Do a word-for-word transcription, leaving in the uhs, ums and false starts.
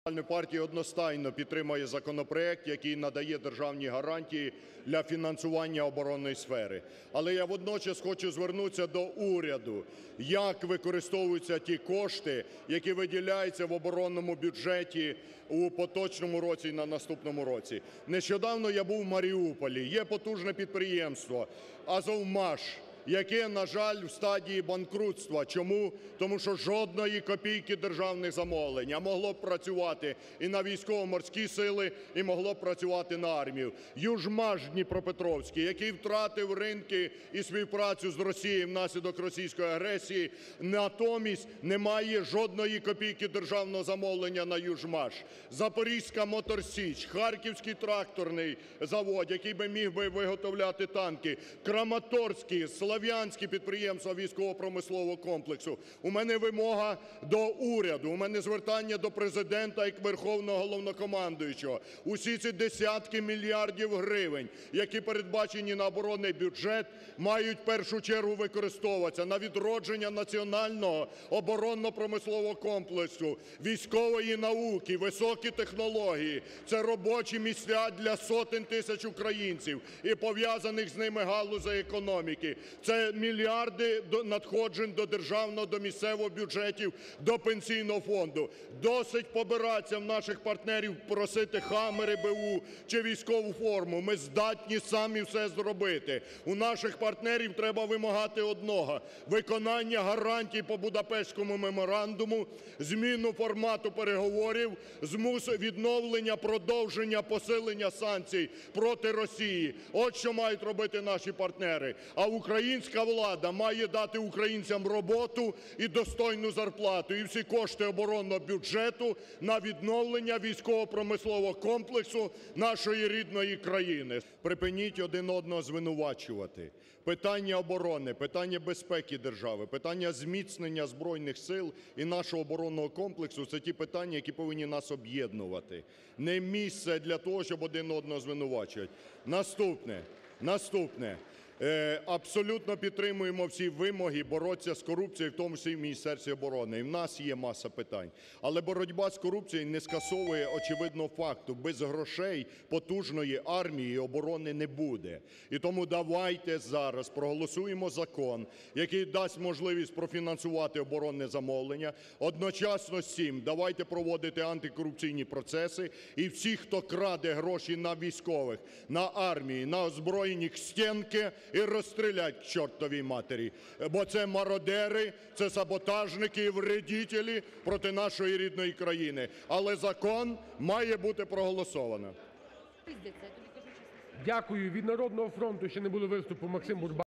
Партія одностайно підтримує законопроект, який надає державні гарантії для фінансування оборонної сфери. Але я водночас хочу звернутися до уряду. Як використовуються ті кошти, які виділяються в оборонному бюджеті у поточному році і на наступному році? Нещодавно я був у Маріуполі. Є потужне підприємство "Азовмаш", яке, на жаль, в стадії банкрутства. Чому? Тому що жодної копійки державних замовлень, а могло б працювати і на Військово-Морські Сили, і могло б працювати на армію. "Южмаш" Дніпропетровський, який втратив ринки і співпрацю з Росією внаслідок російської агресії, натомість не має жодної копійки державного замовлення на "Южмаш". Запорізька "Моторсіч", Харківський тракторний завод, який би міг би виготовляти танки, Краматорський, Слов'янські підприємства військово-промислового комплексу. У мене вимога до уряду, у мене звертання до Президента як Верховного Головнокомандуючого. Усі ці десятки мільярдів гривень, які передбачені на оборонний бюджет, мають в першу чергу використовуватися на відродження національного оборонно-промислового комплексу, військової науки, високі технології. Це робочі місця для сотень тисяч українців і пов'язаних з ними галузей економіки. Це мільярди надходжень до державного, до місцевого бюджетів, до Пенсійного фонду. Досить побиратися в наших партнерів, просити "Хаммери" бе у чи військову форму. Ми здатні самі все зробити. У наших партнерів треба вимагати одного – виконання гарантій по Будапештському меморандуму, зміну формату переговорів, відновлення, продовження, посилення санкцій проти Росії. От що мають робити наші партнери. А українська влада має дати українцям роботу і достойну зарплату, і всі кошти оборонного бюджету на відновлення військово-промислового комплексу нашої рідної країни. Припиніть один одного звинувачувати. Питання оборони, питання безпеки держави, питання зміцнення Збройних Сил і нашого оборонного комплексу – це ті питання, які повинні нас об'єднувати. Не місце для того, щоб один одного звинувачувати. Наступне. Наступне. Абсолютно підтримуємо всі вимоги боротися з корупцією, в тому числі і в Міністерстві оборони. І в нас є маса питань. Але боротьба з корупцією не скасовує очевидного факту: без грошей потужної армії і оборони не буде. І тому давайте зараз проголосуємо закон, який дасть можливість профінансувати оборонне замовлення. Одночасно з цим давайте проводити антикорупційні процеси, і всі, хто краде гроші на військових, на армії, на озброєння, к стінці і розстрілять к чортовій матері. Бо це мародери, це саботажники і вредителі проти нашої рідної країни. Але закон має бути проголосовано. Дякую. Від "Народного фронту" ще не було виступу. Максим Бурбак.